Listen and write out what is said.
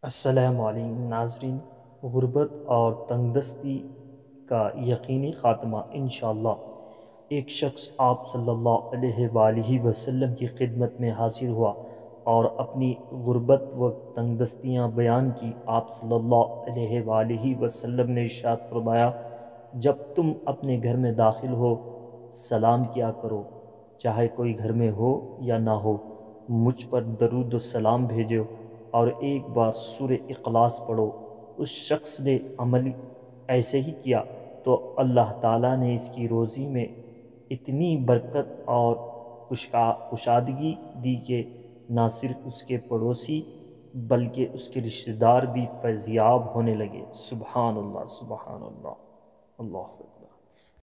अस्सलामुअलैकुम नाज़रीन। गुर्बत और तंगदस्ती का यकीनी ख़ात्मा इंशाअल्लाह। एक शख्स आप सल्लल्लाहु अलैहि वसल्लम की खिदमत में हाजिर हुआ और अपनी गुर्बत व तंगदस्तियाँ बयान की। आप सल्लल्लाहु अलैहि वसल्लम ने इरशाद फरमाया, जब तुम अपने घर में दाखिल हो सलाम किया करो, चाहे कोई घर में हो या ना हो। मुझ पर दरूद व सलाम भेजो और एक बार सूरे इखलास पढ़ो। उस शख्स ने अमल ऐसे ही किया तो अल्लाह ताला ने इसकी रोज़ी में इतनी बरकत और कुशादगी दी कि ना सिर्फ उसके पड़ोसी बल्कि उसके रिश्तेदार भी फैज़याब होने लगे। सुबहान अल्लाह, सुबहान अल्लाह, अल्लाह।